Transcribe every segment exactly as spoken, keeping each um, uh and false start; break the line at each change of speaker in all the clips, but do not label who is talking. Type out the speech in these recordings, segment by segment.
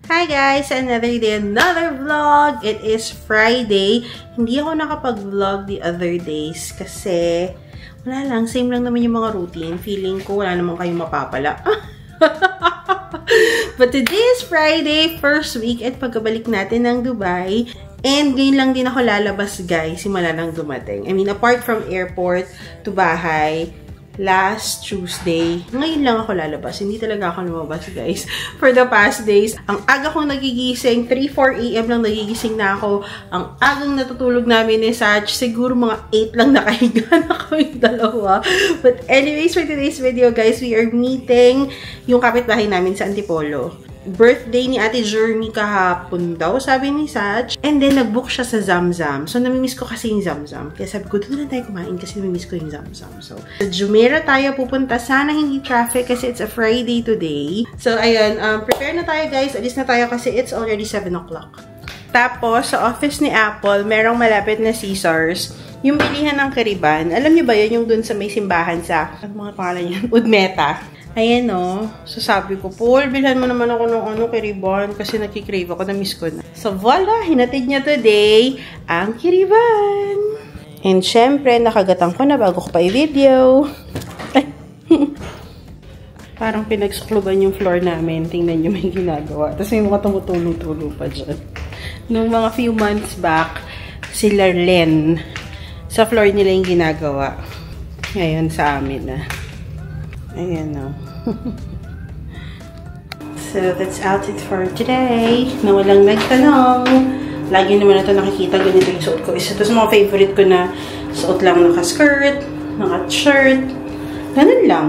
Hi guys! Another day, another vlog! It is Friday. Hindi ako nakapag-vlog the other days kasi wala lang, same lang naman yung mga routine. Feeling ko wala naman kayong mapapala. But today is Friday, first week at pagkabalik natin ng Dubai. And ngayon lang din ako lalabas guys, simula nang dumating. I mean, apart from airport to bahay, last Tuesday, ngayon lang ako lalabas. Hindi talaga ako lumabas, guys. For the past days, ang aga kong nagigising, three, four A M lang nagigising na ako. Ang agang natutulog namin ni Sach, siguro mga eight lang nakahiga na kami dalawa. But anyways, for today's video, guys, we are meeting yung kapitbahay namin sa Antipolo. Birthday ni Ate Jeremy kahapon daw, sabi ni Sach. And then, nag-book siya sa Zamzam. So, namimiss ko kasi yung Zamzam. Kaya sabi ko, doon na lang tayo kumain kasi namimiss ko yung Zamzam. So, sa Jumeirah tayo pupunta. Sana hindi traffic kasi it's a Friday today. So, ayun. Um, prepare na tayo, guys. Alis na tayo kasi it's already seven o'clock. Tapos, sa office ni Apple, merong malapit na Caesars. Yung bilihan ng Kariban. Alam niyo ba yun? Yung dun sa may simbahan sa, ano mga pangalan yan? Udmeta. Ayan o. So, sabi ko, Paul, bilhan mo naman ako ng ano, Kiriban kasi nakikrave ako, na-miss ko na. So, voila! Hinatid niya today ang Kiriban. And syempre, nakagatang ko na bago ko pa i-video. Parang pinagsukluban yung floor namin. Tingnan niyo may ginagawa. Tapos may mga tumutulo-tulo pa dyan. Nung mga few months back, sila Len. Sa floor nila yung ginagawa. Ngayon sa amin na. Ayan o. So, that's outfit for today. Na walang nagtanong. Lagi naman ito nakikita ganito yung suot ko. Isa ito sa mga favorite ko na suot lang naka-skirt, naka-shirt. Ganun lang.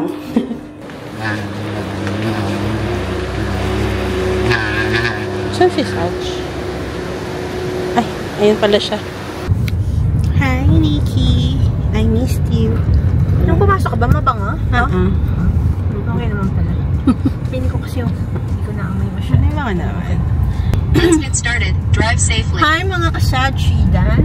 Saan si Sach? Ay, ayun pala siya. Hi, Nikki. I missed you.
Nung pumasok ka ba, mabango? Ha?
Uh-uh.
Okay naman pala. Pili ko kasi yung hindi ko naamoy masyado.
Ano yung mga naman?
Let's get started. Drive safely.
Hi mga kasachi, Dan.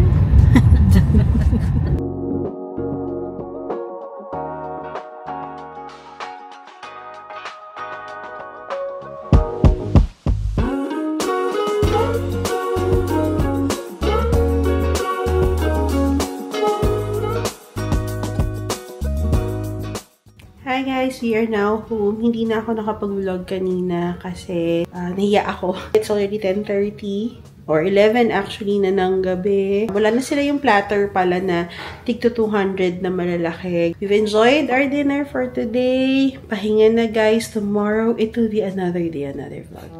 Hi guys, we are now home. Hindi na ako nakapag-vlog kanina kasi uh, nahiya ako. It's already ten thirty or eleven actually na ng gabi. Wala na sila yung platter pala na tig to two hundred na malalaki. We've enjoyed our dinner for today. Pahinga na guys. Tomorrow, it will be another day, another vlog.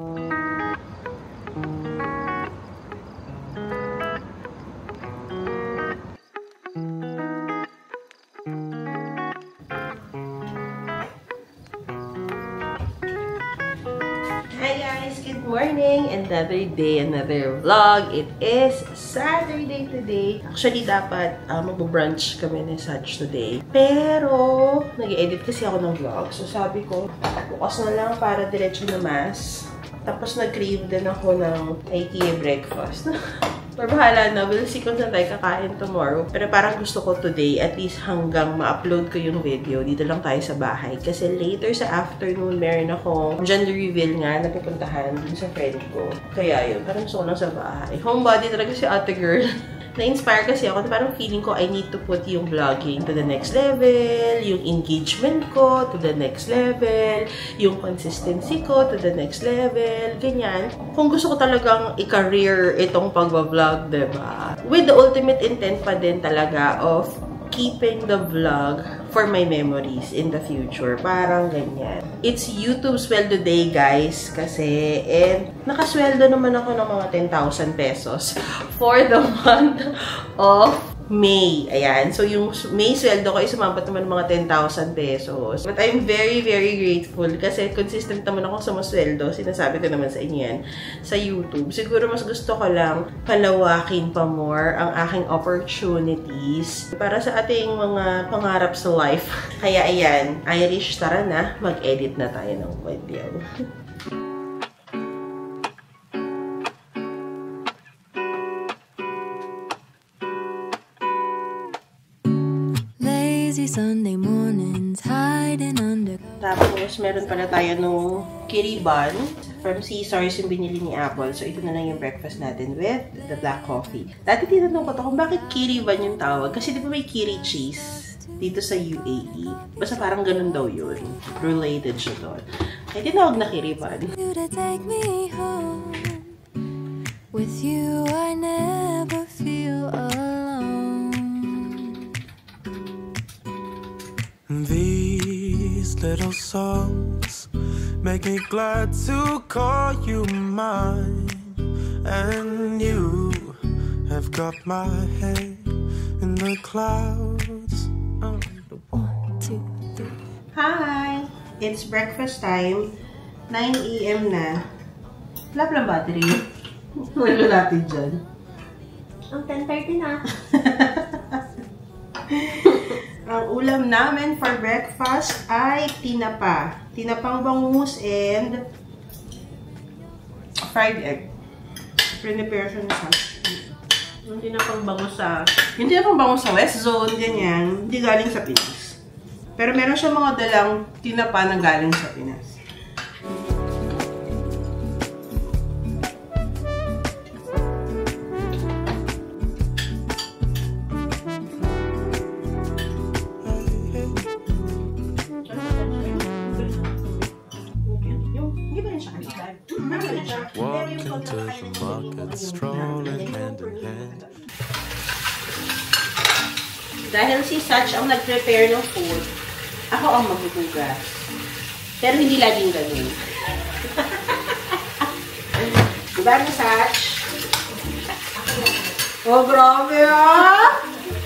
Morning, another day, another vlog. It is Saturday today. Actually, dapat uh, mag-brunch kami ni Sach today. Pero, nag-edit kasi ako ng vlog. So, sabi ko, bukas na lang para diretso na mas. Tapos, nag-crave din ako ng IKEA breakfast. Pero bahala na, we'll see kung saan tayo kakain tomorrow. Pero parang gusto ko today, at least hanggang ma-upload ko yung video, dito lang tayo sa bahay. Kasi later sa afternoon, meron akong gender reveal nga na pupuntahan dun sa friend ko. Kaya yun, parang gusto ko lang sa bahay. Homebody talaga si ate girl. Na-inspire kasi ako. Parang feeling ko I need to put yung vlogging to the next level, yung engagement ko to the next level, yung consistency ko to the next level, ganyan. Kung gusto ko talagang i-career itong pagbablog, diba? With the ultimate intent pa din talaga of keeping the vlog for my memories in the future. Parang ganyan. It's YouTube sweldo day, guys. Kasi, and nakasweldo naman ako ng mga ten thousand pesos for the month of May. Ayan. So, yung May sweldo ko ay sumampat naman ng mga ten thousand pesos. But I'm very, very grateful kasi consistent naman ako sa masweldo. Sinasabi ko naman sa inyo yan sa YouTube. Siguro mas gusto ko lang palawakin pa more ang aking opportunities para sa ating mga pangarap sa life. Kaya, ayan. Irish, tara na. Mag-edit na tayo ng video.
Sunday mornings hiding under.
Tapos, meron pala tayo nung Kiriban. from Caesars yung binili ni Apple. So, ito na lang yung breakfast natin with the black coffee. Dati tinanong ko to kung bakit Kiri Van yung tawag. Kasi di ba may Kiri cheese dito sa U A E? Basta parang ganun daw yun. Related siya doon. Kaya tinawag na Kiri Van.
With you, I never feel alone.
These little songs make me glad to call you mine. And you have got my head in the clouds. Oh, one, two, three.
Hi! It's breakfast time. nine A M na. Wala palang battery. Wala natin dyan.
Ang ten thirty na.
Ang ulam namin for breakfast ay tinapa. Tinapang bangus and fried egg. Prepare siya na sa yung tinapang bangus sa yung tinapang bangus sa West Zone, ganyan. Hindi galing sa Pinas. Pero meron siya mga dalang tinapa na galing sa Pinas.
Walk into the market, strolling hand in hand.
Dahil si Satch ang nag-prepare ng food, ako ang maghuhugas. Pero hindi laging ganun. Diba ni Satch? Oh, grabe ah!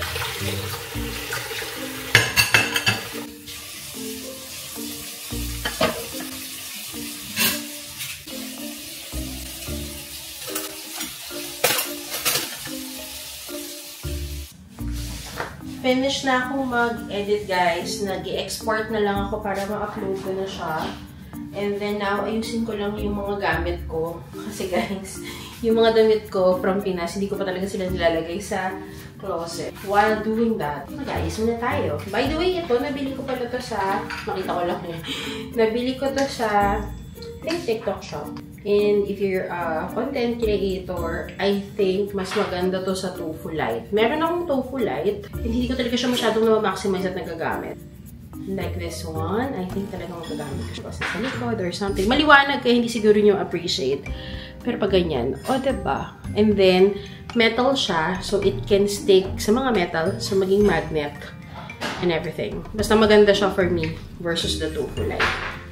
Finish na akong mag-edit, guys. Nag-i-export na lang ako para ma-upload ko na siya. And then now, ayusin ko lang yung mga gamit ko. Kasi guys, yung mga damit ko from Pinas, hindi ko pa talaga sila nilalagay sa closet. While doing that, mag-ayos muna tayo. By the way, ito, nabili ko pala to sa, makita ko lang eh. Nabili ko to sa, I think, TikTok shop. And if you're a content creator, I think mas maganda to sa Tofu Light. Meron akong Tofu Light, and hindi ko talaga siya masyadong na-maximize at nagagamit. Like this one, I think talagang magagamit ko siya sa likod or something. Maliwanag kaya hindi siguro nyo appreciate. Pero pag ganyan, o oh, diba? And then, metal siya, so it can stick sa mga metal, so maging magnet and everything. Basta maganda siya for me versus the Tofu Light.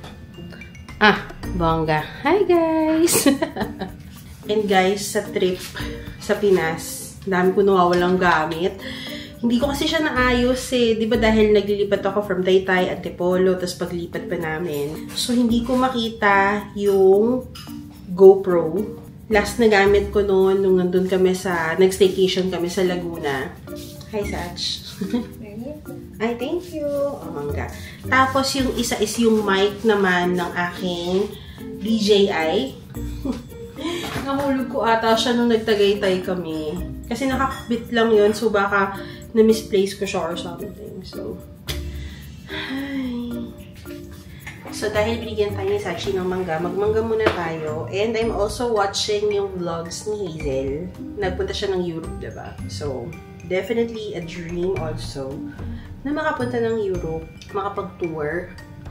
Ah, bongga. Hi, guys! And guys, sa trip sa Pinas, dami ko nawawalang gamit. Hindi ko kasi siya naayos eh. Di ba dahil naglilipat ako from Taytay, Antipolo, tapos paglipat pa namin. So, hindi ko makita yung GoPro. Last na gamit ko noon, nung nandun kami sa, nag-staycation kami sa Laguna. Hi, Satch. Ay, thank you. Oh, mangga. Tapos, yung isa is yung mic naman ng aking D J I. Nahulog ko ata siya nung nagtagaytay kami. Kasi nakakabit lang yun. So, baka na-misplace ko siya or something. So, ay. So, dahil binigyan tayo ni Sachi ng mangga, magmangga muna tayo. And I'm also watching yung vlogs ni Hazel. Nagpunta siya ng Europe, diba? So, definitely a dream also na makapunta ng Europe, makapag-tour.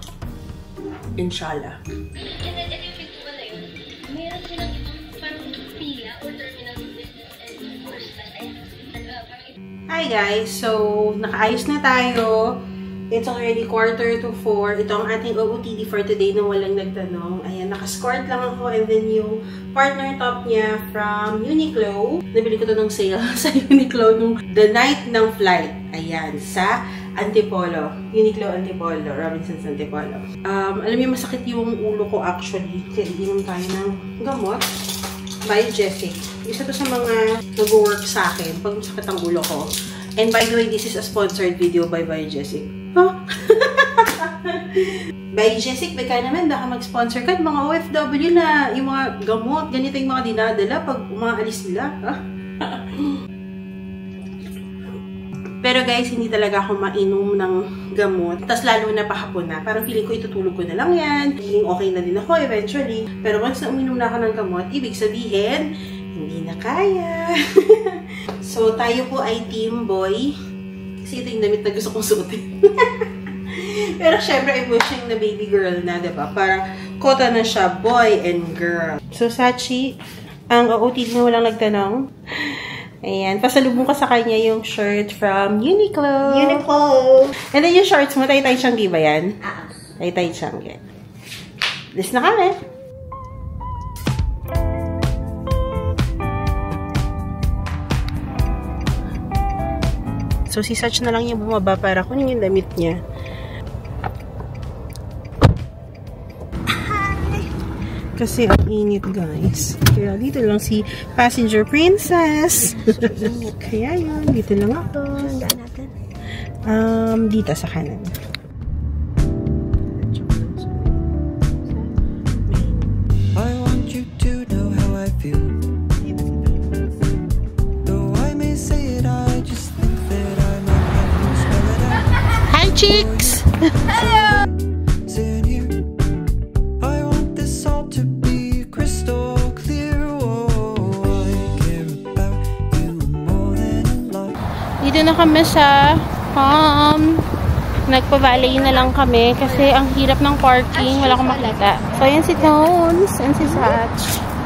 Inshallah.
And then, ito yung festival na yun, meron silang ibang parang pila or terminal business and course na tayo.
Hi guys! So, nakaayos na tayo. It's already quarter to four. Ito ang ating O O T D for today na walang nagtanong. Ayan, nakascored lang ako. And then yung partner top niya from Uniqlo. Nabili ko to ng sale sa Uniqlo nung the night ng flight. Ayan, sa Antipolo. Uniqlo Antipolo. Robinson's Antipolo. Um, alam niyo, masakit yung ulo ko actually. Kaya inom tayo ng gamot. By Jessic. Isa to sa mga nag-work sa akin pag masakit ang ulo ko. And by the way, this is a sponsored video by By Jessic. Huh? By Jessic, baka naman, baka mag-sponsor ka. Mga O F W na yung mga gamot, ganito yung mga dinadala pag umaalis sila. Huh?
Pero guys, hindi talaga ako mainom ng gamot. Tapos lalo na pahapon na. Parang feeling ko itutulog ko na lang yan. Feeling okay na din ako eventually. Pero once na uminom na ako ng gamot, ibig sabihin, hindi na kaya. So, tayo po ay team boy. Kasi ito yung damit na gusto kong suotin. Pero syempre, I'm wishing na baby girl na, diba? Parang kota na siya, boy and girl. So, Sachi, ang O O T D na walang nagtanong. Ayan, pasalubong ka sa kanya yung shirt from Uniqlo.
Uniqlo!
And then yung shorts mo, tay-tay tiyanggi ba yan?
Ah.
Tay-tay tiyanggi. This na kami. So, si Sach na lang yung bumaba para kunin yung damit niya. Kasi ang init, guys. Kaya dito lang si Passenger Princess. Kaya yun, dito lang ako.
Saan natin?
Um, dito sa kanan.
I want you to know how I feel. Though I may say it, I just think that I might have to spell it out.
Hi, chicks!
Hello!
Sitting here, I want this all to be crystal clear. Oh, I care about you more than a lot.
Dito na kami sa um, nagpa-valet na lang kami kasi ang hirap ng parking. Wala akong makita. So, yan si Tones and si Sach.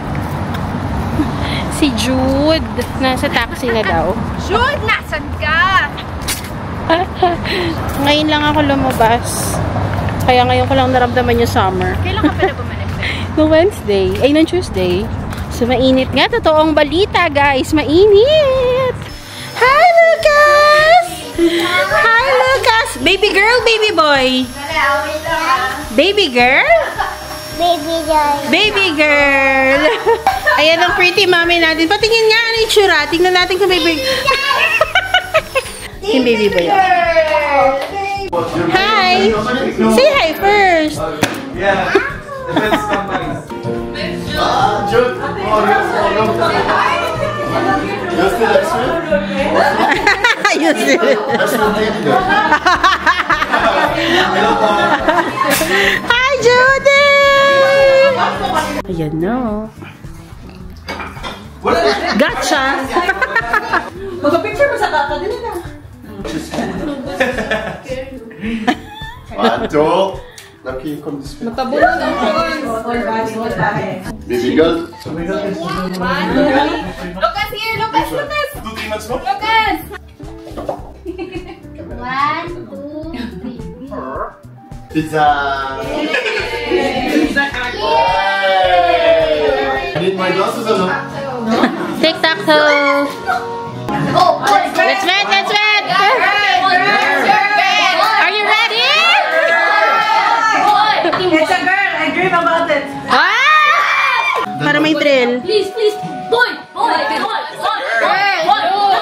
Si Jude. Nasa taxi na daw.
Jude, nasan ka?
Ngayon lang ako lumabas. Kaya ngayon ko lang naramdaman yung summer.
Kailan ka pala bumalik?
No Wednesday. Ay, no Tuesday. So, mainit nga. Totoong balita, guys. Mainit! Hi, Lucas! Hi, Lucas! Baby girl, baby boy? Baby girl?
Baby girl.
Baby girl! Ayan ang pretty mommy natin. Patingin nga ano yung tsura. Tingnan natin kung baby... Yung baby boy. Hi! Say hi first!
Yeah. Defense companies. Ah, Jude. Oh, you're still X-Men?
Ayun sila. Hi, Judy! Ayan no. Gotcha! Mag-picture mo sa kaka din na.
One, two. Lucky, come this way.
Matabo na ng
Baby girl.
Lucas here! Lucas! Lucas!
Two, three months more.
Lucas!
One, two, three.
Pizza. I need my glasses or no?
Tic-tac-toe!
Oh,
Let's wait! Let's wait! Are you ready?
It's a girl! I dream about it!
Ah! Para may thrill.
Please, please. Boy! Boy! Boy! Boy! Boy!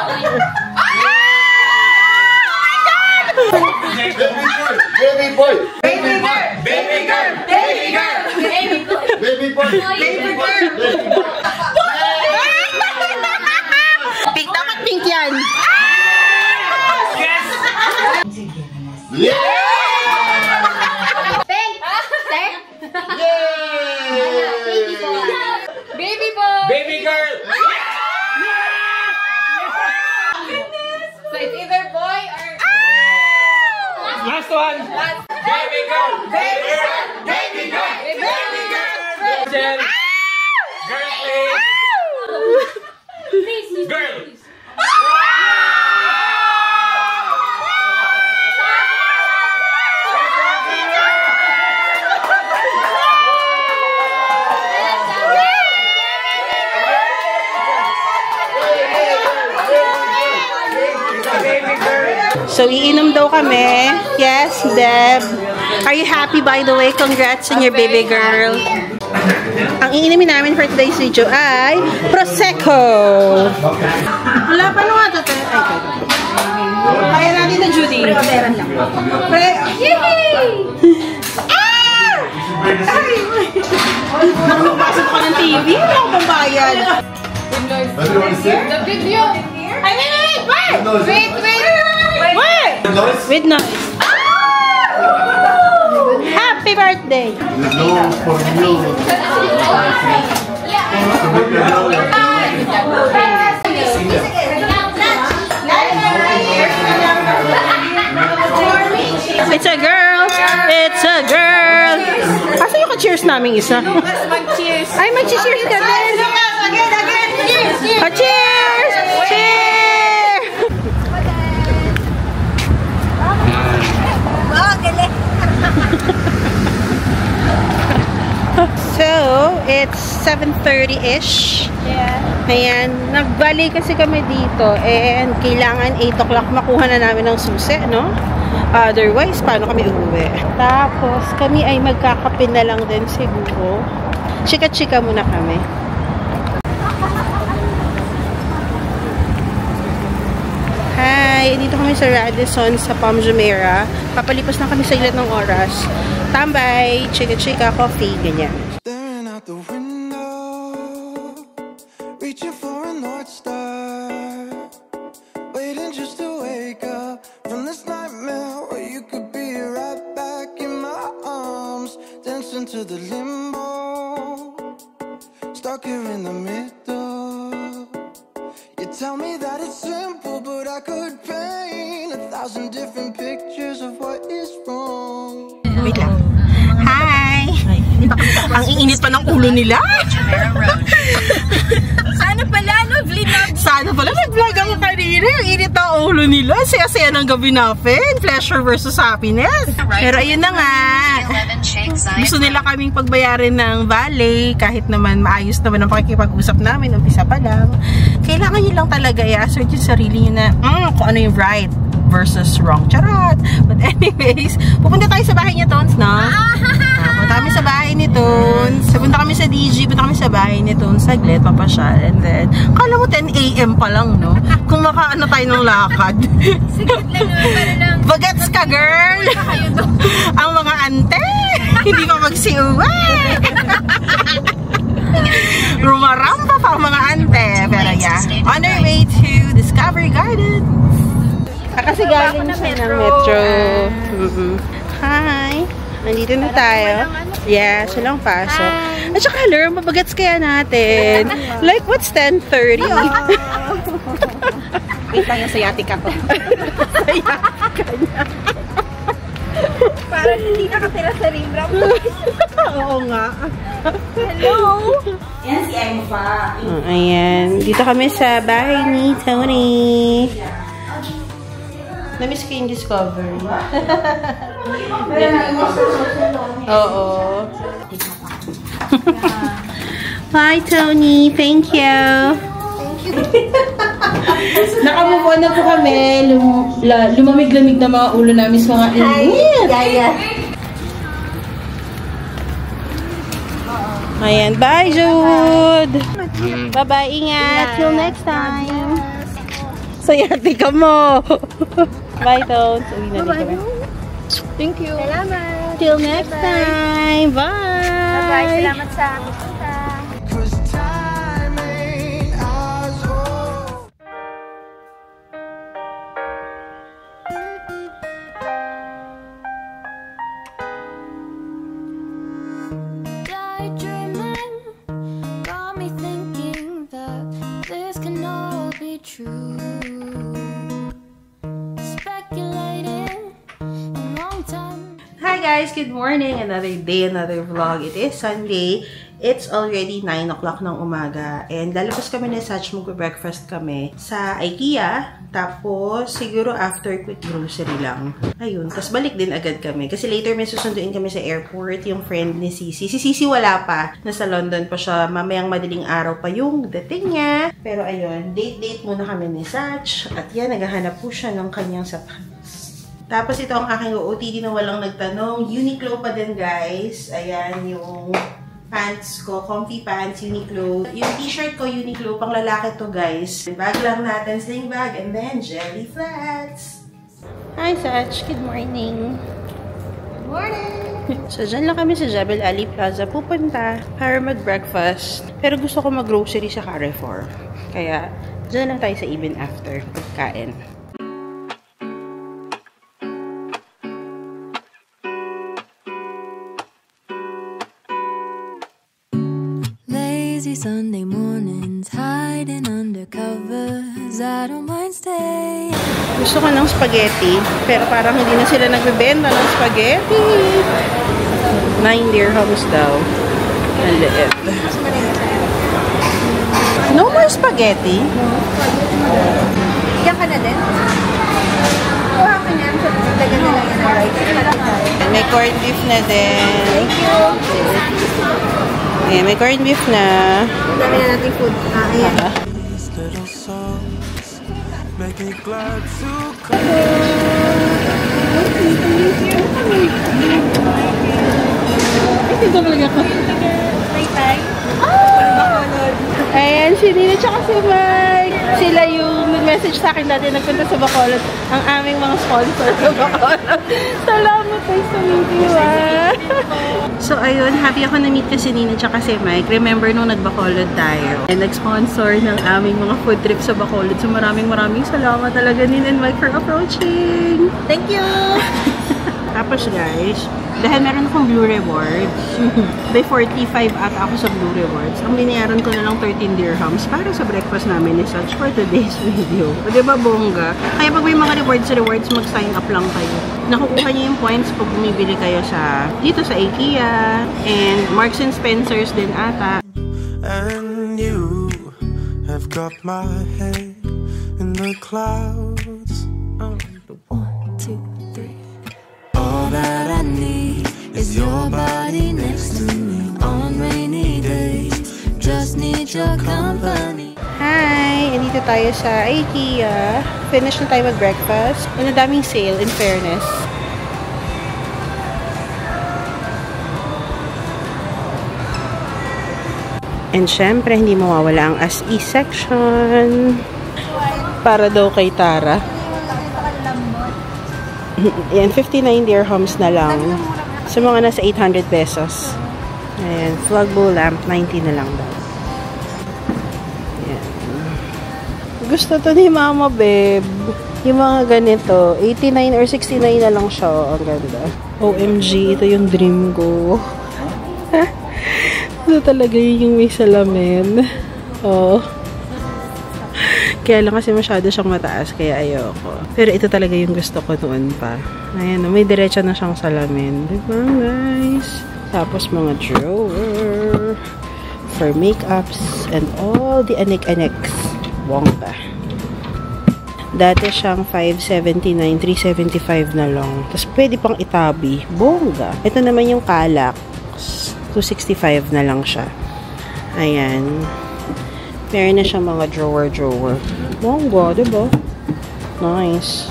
Baby boy. Baby boy. Baby girl. Baby girl.
Baby boy!
Baby boy. Baby boy. Baby boy.
Pink, dapat pink yan.
Yeah.
Pink! Sir?
Yay.
Baby boy! Baby boy!
Baby girl!
So it's either boy or...
Last one! Baby girl! Baby girl! Baby girl!
Baby girl!
Girl! Girl, please!
Please, please,
Girl!
please.
So, iinom daw kami. Yes, Deb. Are you happy, by the way? Congrats on your baby girl. Ang iinimin namin for today's video ay Prosecco. Wala pa nung ato. Ay, kaya natin na Judy. Pre, yay! Ah! Ay! Nakapasok ko ng T V. Hindi ako pambayad.
Everyone is here?
The video!
Ay, wait, wait, wait!
No,
Wait, wait!
With noise. Happy birthday!
No, for you.
It's a girl! It's a girl! Asa yung ka-cheers namin isa?
Mag-cheers!
Ay, mag-cheers ka din!
Again, again! Cheers! Cheers!
Oh, cheers! Cheers!
Oh, galing!
So, it's seven thirty-ish.
Yeah.
Ayan, nagbali kasi kami dito and kailangan eight o'clock makuha na namin ng susi, no? Otherwise, paano kami uuwi? Tapos, kami ay magkakape na lang din siguro. Chika-chika muna kami. Hi! Dito kami sa Radisson sa Palm Jumeirah. Papalipas na kami sa ilan ng oras. Tambay, chika-chika, coffee, ganyan.
Staring out the window, reaching for a North Star, waiting just to wake up from this nightmare where you could be right back in my arms, dancing to the limbo, stuck here in the middle. You tell me that it's simple, but I could paint a thousand different pictures of what is wrong.
Wait lang. Hi! Ang iinit pa ng ulo nila.
Sana pala, no? Vlog.
Sana pala nag-vlog ako kanina. Ang init ng ulo nila. Saya-saya ng gabi natin. Pleasure versus happiness. Pero ayun na nga. Gusto nila kaming pagbayarin ng valet. Kahit naman maayos naman ang pakikipag-usap namin. Umpisa pa lang. Kailangan nyo lang talaga i-assert yung sarili nyo na mm, kung ano yung right versus wrong. Charot! But anyways, pupunta tayo sa bahay niya, Tones, no? Punta kami sa bahay ni Tones. Punta kami sa D G, punta kami sa bahay ni Tones. Saglit, papasyal. And then, kala mo ten A M pa lang, no? Kung makaano tayo ng lakad.
Sigit lang naman, para lang.
Bagets ka, girl! Ang mga ante! Hindi pa magsiuwi! Rumaramba pa ang mga ante. Pero yeah, on our way to Discovery Garden. Ah, kasi galing siya ng metro. Mm-hmm. Hi! Nandito na tayo. Yeah, siya lang pasok. At saka, alam, mabagets kaya natin. Like, what's ten thirty?
Kita niya sa yatika ko.
Sa yatika niya.
Parang hindi nakatira sa ring wrap.
Oo nga.
Hello!
Yan si Emma. Oh, ayan. Dito kami sa bahay ni Tony. Namiss ko yung Discovery. Oo. Bye, Tony. Thank you. Thank you. Nakamove on na po kami. Lum Lumamig-lamig na mga ulo namin sa mga init.
Yaya.
Ayan. Bye, Jude. Bye-bye. Ingat. Till next time. Sayati ka mo. Bye, Tones. Uwi na din kami.
Thank you. Salamat.
Till next time. Bye.
Bye-bye. Salamat sa punta.
Daydreaming got me thinking that this can all be true.
Hi guys! Good morning! Another day, another vlog. It is Sunday. It's already nine o'clock ng umaga. And lalabas kami ni Satch, mag-breakfast kami sa IKEA. Tapos, siguro after quick grocery lang. Ayun. Tapos balik din agad kami. Kasi later may susunduin kami sa airport. Yung friend ni Sisi. Si Sisi wala pa. Nasa London pa siya. Mamayang madaling araw pa yung dating niya. Pero ayun, date-date muna kami ni Satch. At yan, naghahanap po siya ng kanyang sapatos. Tapos ito ang aking O O T D na walang nagtanong. Uniqlo pa din, guys. Ayan yung pants ko. Comfy pants, Uniqlo. Yung t-shirt ko, Uniqlo. Pang lalaki to, guys. Bag lang natin. Sling bag. And then, jelly flats. Hi, Satch. Good morning. Good morning. So, dyan lang kami sa Jebel Ali Plaza pupunta para mag-breakfast. Pero gusto ko mag-grocery sa Carrefour. Kaya, dyan lang tayo sa even after pagkain.
friends hiding under covers. I don't mind staying.
Gusto ko ng spaghetti, pero parang hindi na sila nagbebenta ng spaghetti. Nine dirhams daw. Ang liit. No more spaghetti?
Diyan ka na din? Kuha ka na. Lagyan na lang yan ng rice.
May corned beef na din.
Thank you.
Eh, may corned beef na.
Dami na natin food. Ah, ayan.
These little songs make me glad to come.
Ito talaga ko.
Tay-tay.
Ayan, si Nina tsaka si Mike. Sila yung nag-message sa akin dati nagpunta sa Bacolod. Ang aming mga sponsor sa Bacolod. Salamat guys sa video ah. So ayun, happy ako na-meet ko si Nina tsaka si Mike. Remember nung nag-Bacolod tayo. And nag-sponsor ng aming mga food trip sa Bacolod. So maraming maraming salamat talaga Nina and Mike for approaching.
Thank you.
Tapos guys, dahil meron akong Blue Rewards, by forty-five ata ako sa Blue Rewards, ang binayaran ko na lang thirteen dirhams para sa breakfast namin ni Such for today's video. O diba bongga? Kaya pag may mga rewards sa rewards, mag-sign up lang kayo. Nakukuha niyo yung points pag bumibili kayo sa dito sa IKEA and Marks and Spencer's din ata.
And you have got my head in the clouds. Oh.
One, two, three. All that I need is your body next to me on rainy days. Just need your company.
Hi! Andito tayo sa IKEA. Finish na tayo mag-breakfast. And ang daming sale, in fairness. And syempre, hindi mawawala ang as-is section. Para daw kay Tara. Yan, fifty-nine dirhams na lang. Sa mga nasa eight hundred pesos. Ayan, flag bowl lamp, ninety na lang daw. Ayan. Gusto to ni Mama, babe. Yung mga ganito, eighty-nine or sixty-nine na lang siya. Ang ganda. O M G, ito yung dream ko. Ito talaga yung may salamin. Oh. Kaya lang kasi masyado siyang mataas, kaya ayoko. Pero ito talaga yung gusto ko noon pa. Ayan, may diretso na siyang salamin. Diba, guys? Tapos mga drawer for makeups and all the anik-aniks. Bongga. Dati siyang five seventy-nine, three seventy-five na lang. Tapos pwede pang itabi. Bongga. Ito naman yung Calax. two sixty-five na lang siya. Ayan. Meron na siyang mga drawer-drawer. Bongga, diba? Nice.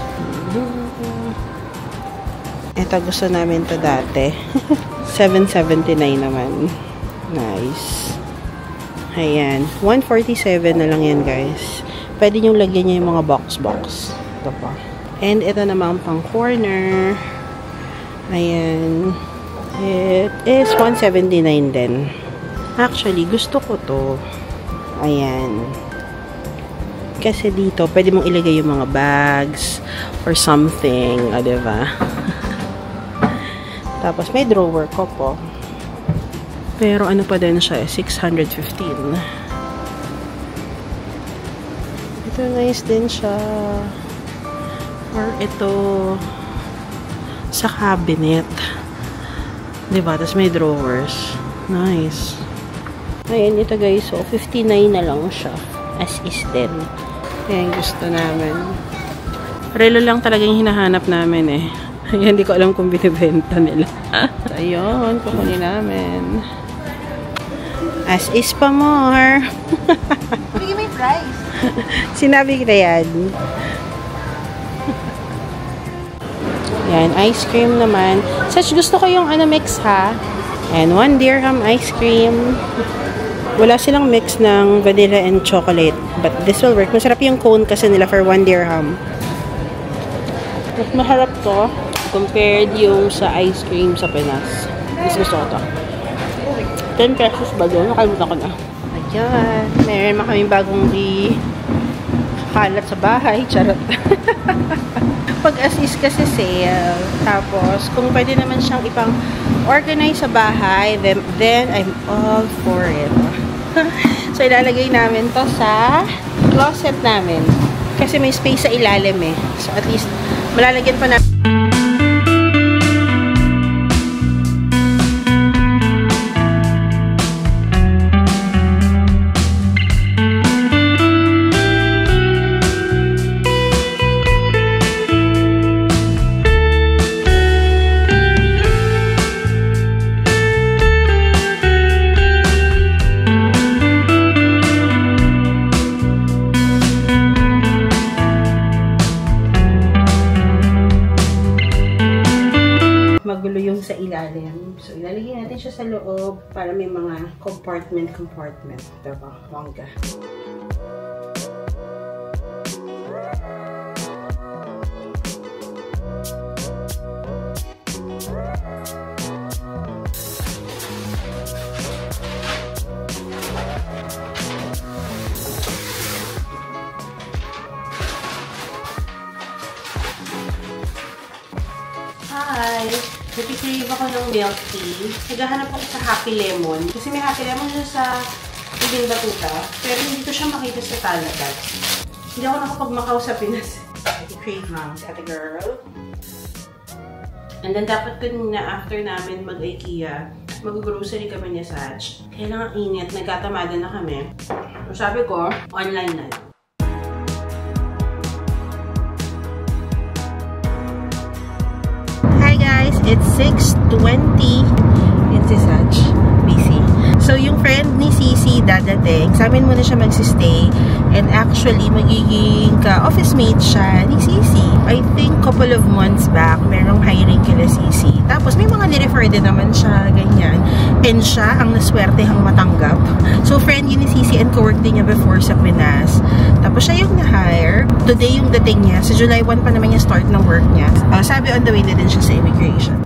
Ito, gusto namin to dati. seven seventy-nine naman. Nice. Ayan. one forty-seven na lang yan, guys. Pwede nyo lagyan niya yung mga box-box. Ito pa. And ito naman pang corner. Ayan. It is one seventy-nine din. Actually, gusto ko to. Ayan. Kasi dito, pwede mong ilagay yung mga bags or something. O, diba? Tapos, may drawer ko po. Pero, ano pa din siya? six fifteen. Ito, nice din siya. Or ito, sa cabinet. Diba? Tapos, may drawers. Nice. Ayan, ito guys. So, fifty-nine na lang siya. As is din. Ayan, gusto namin. Relo lang talaga yung hinahanap namin eh. Ayan, hindi ko alam kung binibenta nila. So, ayun, kukunin namin. As is pa more.
Bigyan mo yung price.
Sinabi ko na yan. Yan, ice cream naman. Such, gusto ko yung ano mix ha. And one dirham ice cream. Wala silang mix ng vanilla and chocolate. But this will work. Masarap yung cone kasi nila for one dirham. Mas maharap to compared yung sa ice cream sa Pinas. Mas gusto ko to. ten pesos ba doon? Nakalimutan ko na. Ayan. Meron mga kaming bagong i-kalat sa bahay. Charot. Pag as-is kasi sale. Tapos, kung pwede naman siyang ipang organize sa bahay, then, then I'm all for it. So, ilalagay namin to sa closet namin. Kasi may space sa ilalim eh. So, at least, malalagyan pa namin. Magulo yung sa ilalim. So, ilalagay natin siya sa loob para may mga compartment-compartment. Diba? Bongga. Hi! Nag-crave ako ng milk tea. Naghahanap ako sa Happy Lemon. Kasi may Happy Lemon dyan sa Ibin Batuta. Pero hindi ko siya makita sa Talabat. Hindi ako nakapag-Macau sa Pinas. Nag-crave lang si ate girl. And then dapat kanina after namin mag-IKEA, mag-grocery kami ni Saj. Kaya lang ang init, nagkatamada na kami. So sabi ko, online na. It's six twenty. It's si Saj. Busy. So, yung friend ni Sisi dadating. Sa amin muna siya magsistay. And actually, magiging ka-office mate siya ni Sisi. I think couple of months back, merong hiring kila Sisi. Tapos, may mga nirefer din naman siya, ganyan. And siya ang naswertehang matanggap. So, friend yun ni Sisi and co-work din niya before sa Pinas. Tapos, siya yung na-hire. Today yung dating niya. Sa July first pa naman yung start ng work niya. Uh, sabi on the way na din siya sa immigration.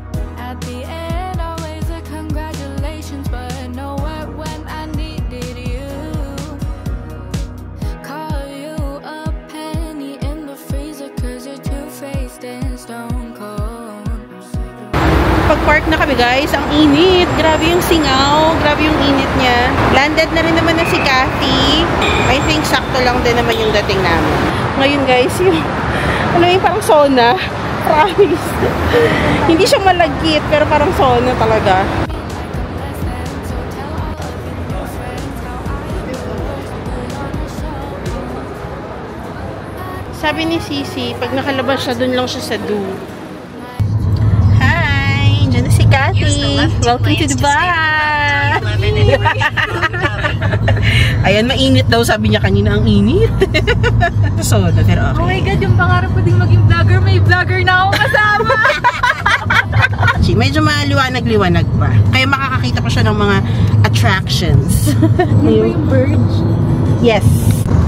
Pag-park na kami guys, ang init. Grabe yung singaw. Grabe yung init niya. Landed na rin naman na si Kathy. I think sakto lang din naman yung dating namin. Ngayon guys, yung ano yung parang sauna. Promise. Hindi siya malagkit, pero parang sauna talaga. Sabi ni Sisi, pag nakalabas siya, dun lang siya sa do. Diyan na si Kathy. Welcome to Dubai! Ayan, mainit daw. Sabi niya kanina ang init. So, pero okay.
Oh my God, yung pangarap ko din maging vlogger. May vlogger na ako kasama.
Medyo maliwanag-liwanag pa. Kaya makakakita ko siya ng mga attractions.
Ano ba yung birds?
Yes.